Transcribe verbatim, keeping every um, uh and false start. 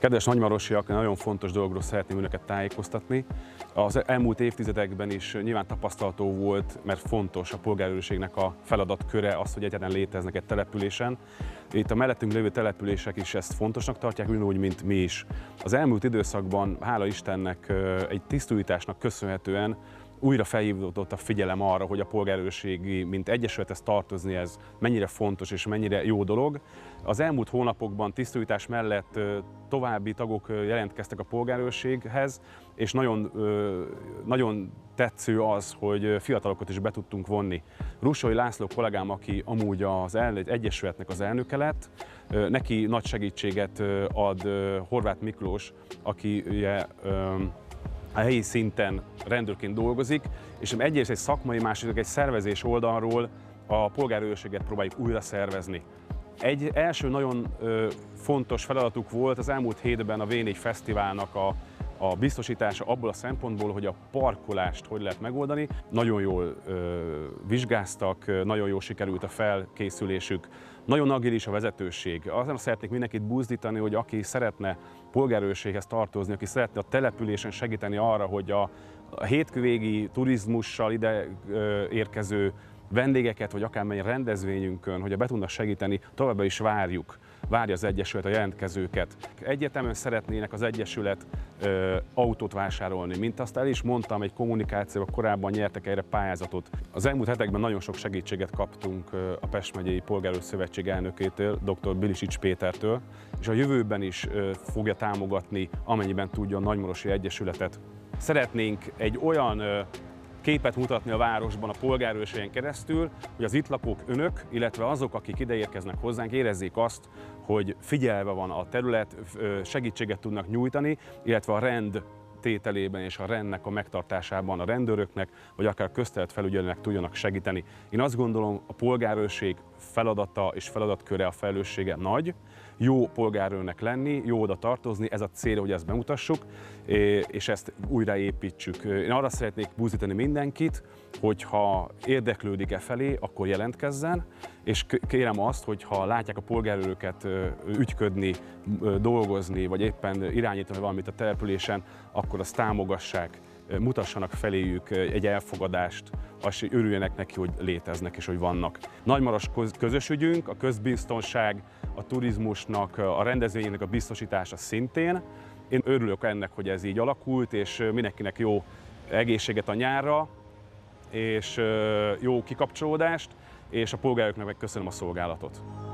Kedves nagymarosiak, nagyon fontos dologról szeretném önöket tájékoztatni. Az elmúlt évtizedekben is nyilván tapasztalható volt, mert fontos a polgárőrségnek a feladatköre az, hogy egyáltalán léteznek egy településen. Itt a mellettünk lévő települések is ezt fontosnak tartják, ugyanúgy, mint mi is. Az elmúlt időszakban, hála Istennek, egy tisztújításnak köszönhetően újra felhívódott a figyelem arra, hogy a polgárőrségi, mint egyesülethez tartozni, ez mennyire fontos és mennyire jó dolog. Az elmúlt hónapokban tisztújítás mellett további tagok jelentkeztek a polgárőrséghez, és nagyon, nagyon tetsző az, hogy fiatalokat is be tudtunk vonni. Russói László kollégám, aki amúgy az egyesületnek az elnöke lett, neki nagy segítséget ad Horváth Miklós, aki ugye, a helyi szinten rendőrként dolgozik, és egyrészt egy szakmai, másrészt egy szervezés oldalról a polgárőrséget próbáljuk újra szervezni. Egy első nagyon ö, fontos feladatuk volt az elmúlt hétben a vé négy Fesztiválnak a, a biztosítása abból a szempontból, hogy a parkolást hogy lehet megoldani. Nagyon jól ö, vizsgáztak, nagyon jól sikerült a felkészülésük, nagyon agilis a vezetőség. Azon szeretnék mindenkit buzdítani, hogy aki szeretne polgárőrséghez tartozni, aki szeretne a településen segíteni arra, hogy a, a hétvégi turizmussal ide ö, érkező vendégeket, vagy akármilyen rendezvényünkön, hogy be tudnak segíteni, továbbá is várjuk, várja az Egyesület a jelentkezőket. Egyértelműen szeretnének az Egyesület ö, autót vásárolni, mint azt el is mondtam, egy kommunikációban korábban nyertek erre pályázatot. Az elmúlt hetekben nagyon sok segítséget kaptunk a Pest megyei Polgárőr Szövetség elnökétől, dr. Bilisics Pétertől, és a jövőben is ö, fogja támogatni, amennyiben tudja a Nagymarosi Egyesületet. Szeretnénk egy olyan ö, képet mutatni a városban a polgárőrségen keresztül, hogy az itt lakók, önök, illetve azok, akik ide érkeznek hozzánk, érezzék azt, hogy figyelve van a terület, segítséget tudnak nyújtani, illetve a rend tételében és a rendnek a megtartásában a rendőröknek, vagy akár a közterületfelügyelőnek tudjanak segíteni. Én azt gondolom, a polgárőrség feladata és feladatköre, a felelőssége nagy. Jó polgárőrnek lenni, jó oda tartozni, ez a cél, hogy ezt bemutassuk, és ezt újraépítsük. Én arra szeretnék buzdítani mindenkit, hogyha érdeklődik e felé, akkor jelentkezzen, és kérem azt, hogy ha látják a polgárőröket ügyködni, dolgozni, vagy éppen irányítani valamit a településen, akkor azt támogassák, mutassanak feléjük egy elfogadást, azt örüljenek neki, hogy léteznek és hogy vannak. Nagymaros közös ügyünk, a közbiztonság, a turizmusnak, a rendezvényeknek a biztosítása szintén. Én örülök ennek, hogy ez így alakult, és mindenkinek jó egészséget a nyárra, és jó kikapcsolódást, és a polgároknak meg köszönöm a szolgálatot.